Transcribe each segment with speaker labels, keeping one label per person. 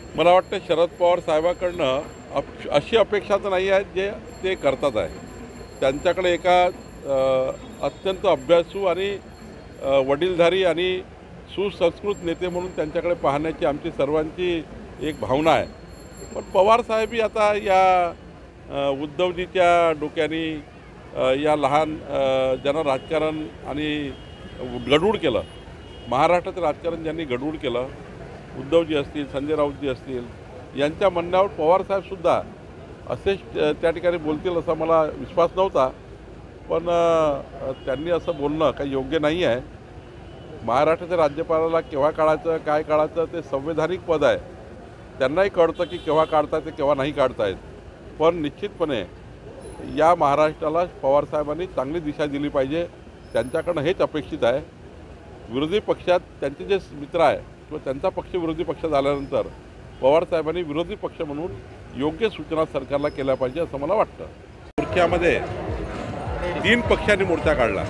Speaker 1: मला वाटतं शरद पवार साहेबांकडनं अशी अपेक्षा तर नाही आहे जे ते करतात आहे. त्यांच्याकडे एका अत्यंत अभ्यासू आणि वडीलधारी आणि सुसंस्कृत नेते म्हणून त्यांच्याकडे पाहण्याची आमची सर्वांची एक भावना आहे. पण पवार साहेबही आता या उद्धवजीच्या डोक्याने या लहान ज्यांना राजकारण आणि गडूळ केलं, महाराष्ट्राचं राजकारण ज्यांनी गडूळ केलं, उद्धवजी असतील, संजय राऊतजी असतील, यांच्या म्हणण्यावर पवारसाहेबसुद्धा असेच त्या ठिकाणी बोलतील असा मला विश्वास नव्हता. पण त्यांनी असं बोलणं काही योग्य नाही आहे. महाराष्ट्राच्या राज्यपालाला केव्हा काढायचं, काय काढायचं ते संवैधानिक पद आहे. त्यांनाही कळतं की केव्हा काढता येते, केव्हा नाही काढता येत. पण निश्चितपणे या महाराष्ट्राला पवारसाहेबांनी चांगली दिशा दिली पाहिजे. त्यांच्याकडनं हेच अपेक्षित आहे. विरोधी पक्षात त्यांचे जे मित्र आहे किंवा त्यांचा पक्ष विरोधी पक्षात आल्यानंतर पवारसाहेबांनी विरोधी पक्ष म्हणून योग्य सूचना सरकारला केल्या पाहिजे असं मला वाटतं. मोर्चामध्ये 3 पक्षांनी मोर्चा काढला.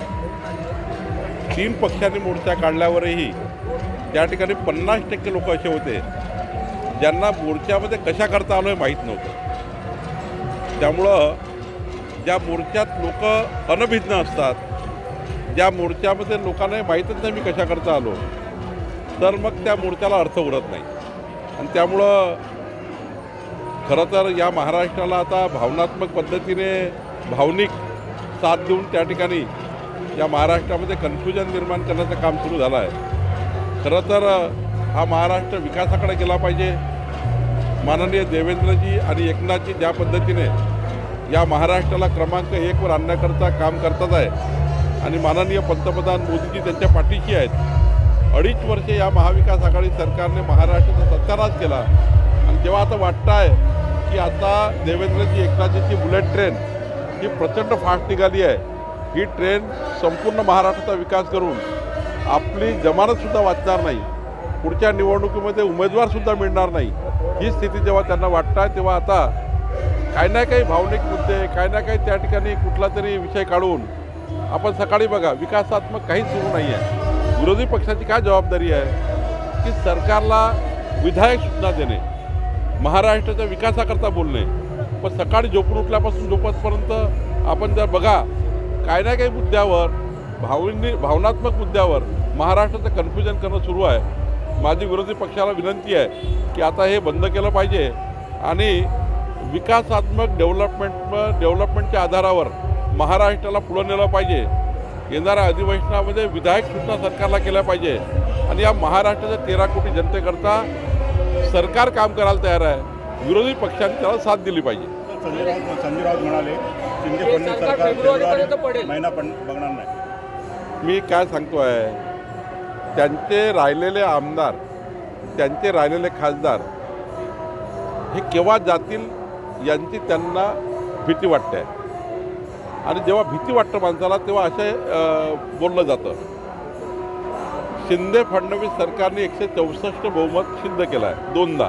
Speaker 1: 3 पक्षांनी मोर्चा काढल्यावरही त्या ठिकाणी 50% लोक असे होते ज्यांना मोर्चामध्ये कशा करता आलो हे माहीत नव्हतं. त्यामुळं ज्या मोर्चात लोक अनभिज्ञ असतात, ज्या मोर्चामध्ये लोकांना माहीतच नाही मी कशा करता आलो, तर मग त्या मोर्चाला अर्थ उरत नाही. आणि त्यामुळं खरं तर या महाराष्ट्राला आता भावनात्मक पद्धतीने भावनिक साथ देऊन त्या ठिकाणी या महाराष्ट्रामध्ये कन्फ्युजन निर्माण करण्याचं काम सुरू झालं आहे. खरं तर हा महाराष्ट्र विकासाकडे गेला पाहिजे. माननीय देवेंद्रजी आणि एकनाथजी ज्या पद्धतीने या महाराष्ट्राला क्रमांक 1 वर आणण्याकरता काम करतात आहे आणि माननीय पंतप्रधान मोदीजी त्यांच्या पाठीशी आहेत. 2.5 वर्षे या महाविकास आघाडी सरकारने महाराष्ट्राचा सत्यानाश केला आणि जेव्हा आता वाटतं आहे की आता देवेंद्रजी एकनाथजीची बुलेट ट्रेन ही प्रचंड फास्ट निघाली आहे, ही ट्रेन संपूर्ण महाराष्ट्राचा विकास करून आपली जमानतसुद्धा वाचणार नाही, पुढच्या निवडणुकीमध्ये उमेदवारसुद्धा मिळणार नाही, ही स्थिती जेव्हा त्यांना वाटतं आहे तेव्हा आता काही ना काही भावनिक मुद्दे, काही ना काही त्या ठिकाणी कुठला तरी विषय काढून आपण सकाळी बघा विकासात्मक काहीच सुरू नाही आहे. विरोधी पक्षाची काय जबाबदारी आहे की सरकारला विधायक सूचना देणे, महाराष्ट्राच्या विकासाकरता बोलणे. पण सकाळी झोपून उठल्यापासून झोपतपर्यंत आपण जर बघा काही ना काही मुद्द्यावर भावनात्मक मुद्द्यावर महाराष्ट्राचं कन्फ्युजन करणं सुरू आहे. माझी विरोधी पक्षाला विनंती आहे की आता हे बंद केलं पाहिजे आणि विकासात्मक डेव्हलपमेंटच्या आधारावर महाराष्ट्राला पुढं नेलं पाहिजे. येणाऱ्या अधिवेशनामध्ये विधायक सूचना सरकारला केल्या पाहिजे आणि या महाराष्ट्राच्या 13 कोटी जनतेकरता सरकार काम करायला तयार आहे. विरोधी पक्षांनी त्याला साथ दिली पाहिजे.
Speaker 2: संजय राऊत म्हणाले शिंदे फडणवीस सरकार फेब्रुवारी महिना पण बघणार नाही.
Speaker 1: मी काय सांगतो आहे, त्यांचे राहिलेले आमदार, त्यांचे राहिलेले खासदार हे केव्हा जातील यांची त्यांना भीती वाटते. आणि जेव्हा भीती वाटतं माणसाला तेव्हा असे बोललं जातं. शिंदे फडणवीस सरकारने 164 बहुमत सिद्ध केलं आहे 2दा.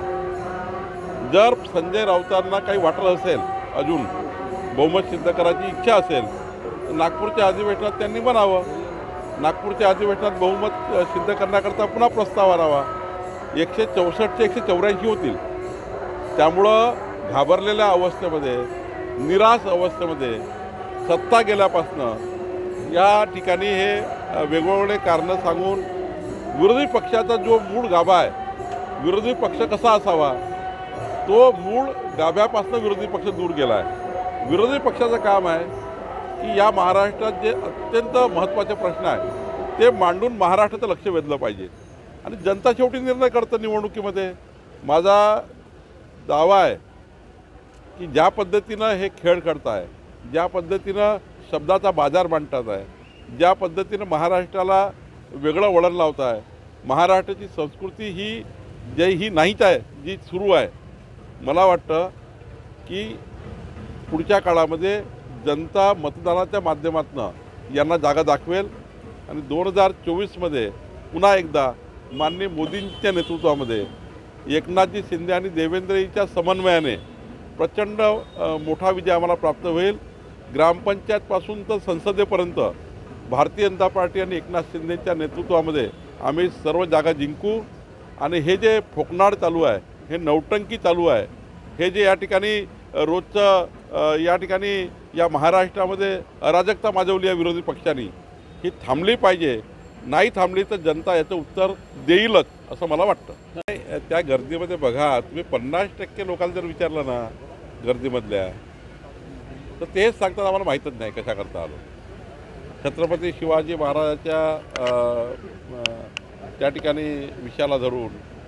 Speaker 1: जर संजय राऊतांना काही वाटत असेल, अजून बहुमत सिद्ध करायची इच्छा असेल तर नागपूरच्या अधिवेशनात त्यांनी बनावं. नागपूरच्या अधिवेशनात बहुमत सिद्ध करण्याकरता पुन्हा प्रस्ताव आणावा. 164 चे 184 होतील. त्यामुळं घाबरलेल्या अवस्थेमध्ये, निराश अवस्थेमध्ये सत्ता गेल्यापासनं या ठिकाणी हे वेगवेगळे कारणं सांगून विरोधी पक्षाचा जो मूळ गाभा आहे, विरोधी पक्ष कसा असावा तो मूळ गाभ्यापासून विरोधी पक्ष दूर गेला आहे. विरोधी पक्षाचं काम आहे की या महाराष्ट्रात जे अत्यंत महत्त्वाचे प्रश्न आहेत ते मांडून महाराष्ट्राचं लक्ष वेधलं पाहिजे. आणि जनता शेवटी निर्णय करतं निवडणुकीमध्ये. माझा दावा आहे की ज्या पद्धतीनं हे खेळ करताय, ज्या पद्धतीनं शब्दाचा बाजार मांडतात आहे, ज्या पद्धतीनं महाराष्ट्राला वेगळं वळण लावत आहे, महाराष्ट्राची संस्कृती ही नाहीच आहे जी सुरू आहे. मला वाटतं की पुढच्या काळामध्ये जनता मतदानाच्या माध्यमातून यांना जागा दाखवेल आणि 2024मध्ये पुन्हा एकदा माननीय मोदींच्या नेतृत्वामध्ये एकनाथजी शिंदे आणि देवेंद्रजीच्या समन्वयाने प्रचंड मोठा विजय आम्हाला प्राप्त होईल. ग्रामपंचायतपासून तर संसदेपर्यंत भारतीय जनता पार्टी आणि एकनाथ शिंदेच्या नेतृत्वामध्ये आम्ही सर्व जागा जिंकू. आणि हे जे फोकनाड चालू आहे हे नौटंकी चालू आहे, हे जे या ठिकाणी रोजचं या ठिकाणी या महाराष्ट्रामध्ये अराजकता माजवली आहे विरोधी पक्षांनी, ही थांबली पाहिजे. नाही थांबली तर जनता याचं उत्तर देईलच असं मला वाटतं. नाही, त्या गर्दीमध्ये बघा, तुम्ही 50% लोकांना जर विचारलं ना गर्दीमधल्या, तर तेच सांगतात आम्हाला माहीतच नाही कशा करता आलो. छत्रपती शिवाजी महाराजाच्या त्या ठिकाणी विषयाला धरून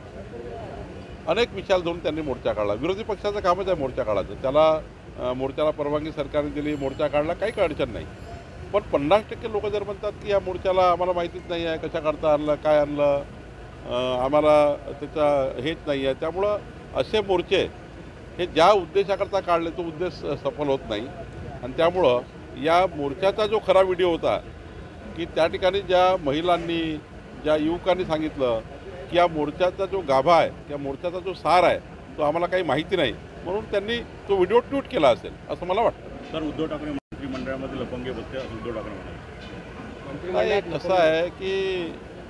Speaker 1: अनेक विषयाला धरून त्यांनी मोर्चा काढला. विरोधी पक्षाचं कामच आहे मोर्चा काढायचं. त्याला मोर्चाला परवानगी सरकारने दिली, मोर्चा काढला, काही अडचण नाही. पण 50% लोक जर म्हणतात की या मोर्चाला आम्हाला माहितीच नाही आहे कशा करता आणलं, काय आणलं, आम्हाला त्याचा हेच नाही आहे, त्यामुळं असे मोर्चे हे ज्या उद्देशाकरता काढले तो उद्देश सफल होत नाही. आणि त्यामुळं या मोर्चाचा जो खरा व्हिडिओ होता की त्या ठिकाणी ज्या महिलांनी, ज्या युवकांनी सांगितलं की या मोर्चाचा जो गाभा आहे, त्या मोर्चाचा जो सार आहे तो आम्हाला काही माहिती नाही, म्हणून त्यांनी तो व्हिडिओ ट्विट केला असेल असं मला वाटतं.
Speaker 2: तर उद्धव ठाकरे मंत्रिमंडळामध्ये लफंगे बसते असं उद्धव ठाकरे म्हणाले.
Speaker 1: नाही, कसं आहे की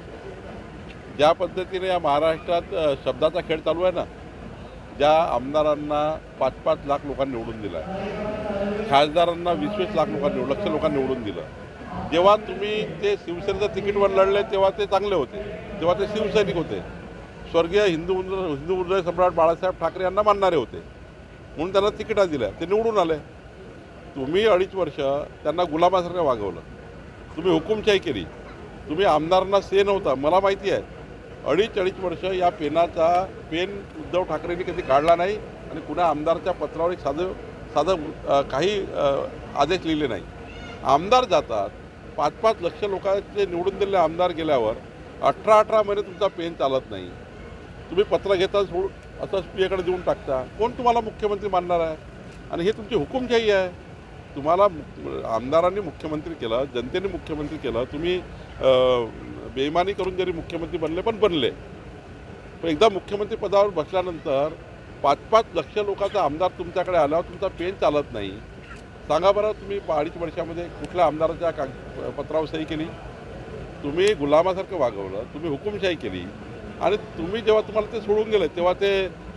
Speaker 1: ज्या पद्धतीने या महाराष्ट्रात शब्दाचा खेळ चालू आहे ना, ज्या आमदारांना 5-5 लाख लोकांनी निवडून दिला आहे, खासदारांना 20-20 लाख लोकांनी, लक्ष लोकांनी निवडून दिलं. जेव्हा तुम्ही ते शिवसेनेचं तिकीटवर लढले तेव्हा ते चांगले होते, तेव्हा ते शिवसैनिक होते, स्वर्गीय हिंदू हृदय सम्राट बाळासाहेब ठाकरे यांना मानणारे होते, म्हणून त्यांना तिकिटा दिल्या, ते निवडून आले. तुम्ही 2.5 वर्ष त्यांना गुलामासारखं वागवलं, तुम्ही हुकुमशाही केली, तुम्ही आमदारांना से नव्हता. मला माहिती आहे 2.5 वर्ष या पेन उद्धव ठाकरेंनी कधी काढला नाही आणि कुणा आमदारच्या पत्रावर एक साधं काही आदेश लिहिले नाही. आमदार जातात, 5-5 लक्ष लोकांचे निवडून दिलेले आमदार गेल्यावर 18 महिने तुमचा पेन चालत नाही. तुम्ही पत्र घेता असं स्पीकडे देऊन टाकता. कोण तुम्हाला मुख्यमंत्री मानणार आहे? आणि हे तुमची हुकुमशाही आहे. तुम्हाला आमदारांनी मुख्यमंत्री केलं, जनतेने मुख्यमंत्री केलं, तुम्ही बेईमानी करून जरी मुख्यमंत्री बनले पण बनले, पण एकदा मुख्यमंत्री पदावर बसल्यानंतर 5-5 लक्ष लोकांचा आमदार तुमच्याकडे आल्यावर तुमचा पेन चालत नाही. सांगा बरं, तुम्ही 2.5 वर्षामध्ये कुठल्या आमदाराच्या पत्रावर सही केली? तुम्ही गुलामासारखं वागवलं, तुम्ही हुकुमशाही केली. आणि तुम्ही जेव्हा तुम्हाला ते सोडून गेले तेव्हा ते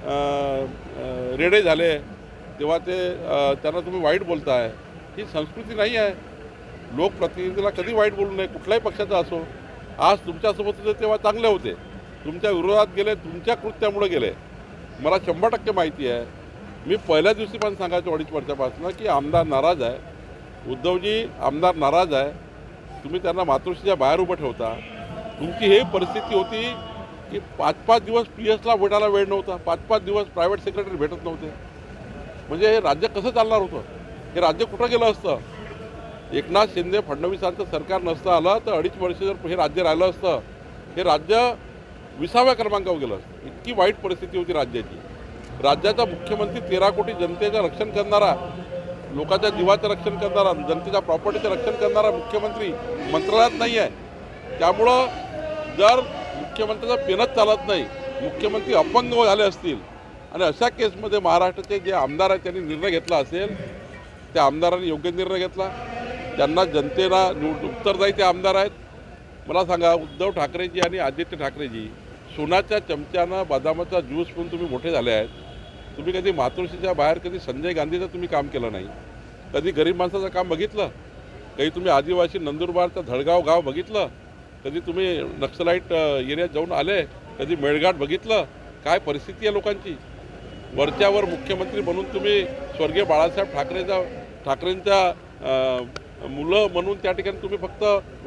Speaker 1: रेडे झाले, तेव्हा ते त्यांना तुम्ही वाईट बोलताय. ही संस्कृती नाही आहे. लोकप्रतिनिधीला कधी वाईट बोलू नये, कुठल्याही पक्षाचा असो. आज तुमच्यासोबत होते तेव्हा चांगले होते, तुमच्या विरोधात गेले, तुमच्या कृत्यामुळे गेले. मला 100% माहिती आहे. मी पहिल्या दिवशी पण सांगायचो 2.5 वर्षापासून की आमदार नाराज आहे, उद्धवजी आमदार नाराज आहे, तुम्ही त्यांना मातोश्रीच्या बाहेर उभं ठेवता. तुमची ही परिस्थिती होती की 5-5 दिवस PS ला भेटायला वेळ नव्हता, 5-5 दिवस प्रायव्हेट सेक्रेटरी भेटत नव्हते. म्हणजे हे राज्य कसं चालणार होतं? हे राज्य कुठं गेलं असतं? एकनाथ शिंदे फडणवीसांचं सरकार नसतं आलं तर 2.5 वर्ष जर हे राज्य राहिलं असतं, हे राज्य 20व्या क्रमांकावर गेलं असतं. इतकी वाईट परिस्थिती होती राज्याची. राज्याचा मुख्यमंत्री 13 कोटी जनतेचं रक्षण करणारा, लोकांच्या जीवाचं रक्षण करणारा, जनतेच्या प्रॉपर्टीचं रक्षण करणारा मुख्यमंत्री मंत्रालयात नाही आहे. त्यामुळं जर मुख्यमंत्र्याचा पेनच चालत नाही, मुख्यमंत्री अपंग झाले असतील आणि अशा केसमध्ये महाराष्ट्राचे जे आमदार आहेत त्यांनी निर्णय घेतला असेल, त्या आमदारांनी योग्य निर्णय घेतला. त्यांना जनतेला उत्तरदायी ते आमदार आहेत. मला सांगा, उद्धव ठाकरेजी आणि आदित्य ठाकरेजी सोनाच्या चमच्यानं बदामाचा ज्यूस पिऊन तुम्ही मोठे झाले आहेत. तुम्ही कधी मातोश्रीच्या बाहेर कधी संजय गांधीचं तुम्ही काम केलं नाही, कधी गरीब माणसाचं काम बघितलं, कधी तुम्ही आदिवासी नंदुरबारचं धडगाव गाव बघितलं, कधी तुम्ही नक्सलाईट एरियात जाऊन आले, कधी मेळघाट बघितलं? काय परिस्थिती आहे लोकांची? वरच्यावर मुख्यमंत्री म्हणून तुम्ही स्वर्गीय बाळासाहेब ठाकरेंच्या मुलं म्हणून त्या ठिकाणी तुम्ही फक्त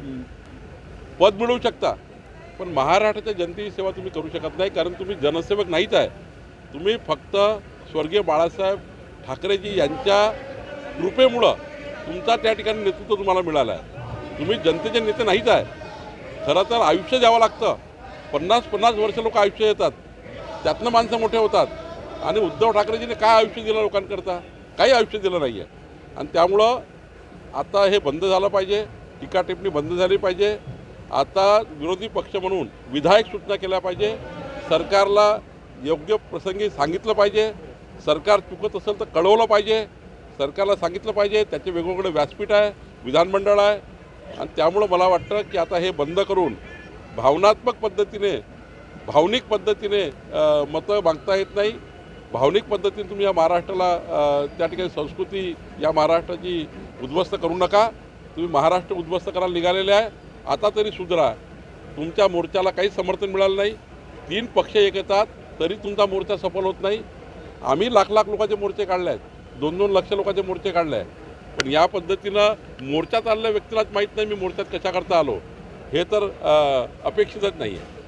Speaker 1: पद मिळवू शकता, पण महाराष्ट्राच्या जनतेची सेवा तुम्ही करू शकत नाही, कारण तुम्ही जनसेवक नाहीच आहे. तुम्ही फक्त स्वर्गीय बाळासाहेब ठाकरेजी यांच्या कृपेमुळं तुमचा त्या ठिकाणी नेतृत्व तुम्हाला मिळालं आहे. तुम्ही जनतेचे नेते नाहीच आहे. खरं तर आयुष्य द्यावं लागतं. 50-50 वर्ष लोक आयुष्य देतात, त्यातनं माणसं मोठे होतात. आणि उद्धव ठाकरेजीने काय आयुष्य दिलं लोकांकरता? काही आयुष्य दिलं नाही आहे. आणि त्यामुळं आता हे बंद झालं पाहिजे, टीका टिप्पणी बंद झाली पाहिजे. आता विरोधी पक्ष म्हणून विधायक सूचना केल्या पाहिजे, सरकारला योग्य प्रसंगी सांगितलं पाहिजे, सरकार चुकत असेल तर कळवलं पाहिजे, सरकारला सांगितलं पाहिजे. त्याचे वेगवेगळे व्यासपीठ आहे, विधानमंडळ आहे. आणि त्यामुळं मला वाटतं की आता हे बंद करून भावनात्मक पद्धतीने भावनिक पद्धतीने मतं मागता येत नाही. भावनिक पद्धतीने तुम्ही या महाराष्ट्राला त्या ठिकाणी संस्कृती या महाराष्ट्राची उद्ध्वस्त करू नका. तुम्ही महाराष्ट्र उद्ध्वस्त करायला निघालेले आहे. आता तरी सुधरा. तुमच्या मोर्चाला काही समर्थन मिळालं नाही. 3 पक्ष एक येतात तरी तुमचा मोर्चा सफल होत नाही. आम्ही लाख लोकांचे मोर्चे काढले आहेत, 2-2 लक्ष लोकांचे मोर्चे काढले आहेत. पण या पद्धतीनं मोर्चात आलेल्या व्यक्तीलाच माहीत नाही मी मोर्चात कशाकरता आलो, हे तर अपेक्षितच नाही आहे.